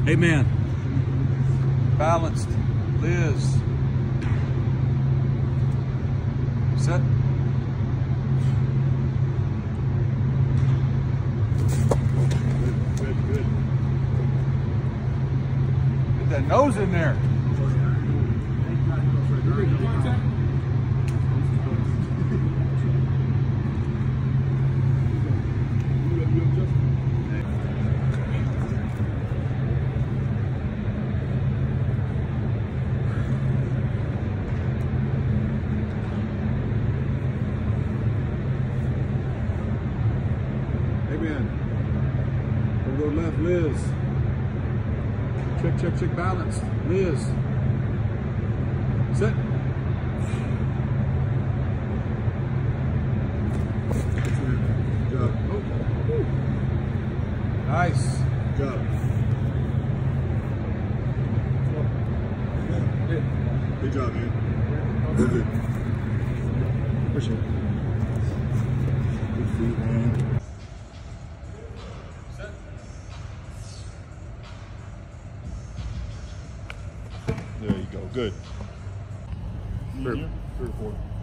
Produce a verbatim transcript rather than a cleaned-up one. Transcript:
Amen. Balanced. Liz. Set. Good, good. Get that nose in there. Amen. We'll go left, Liz. Check, check, check, balance. Liz. Sit. Good job. Oh. Nice. Good job. Good job, man. Good, good. Push it. Good feet, man. There you go. Good. Third, third, fourth.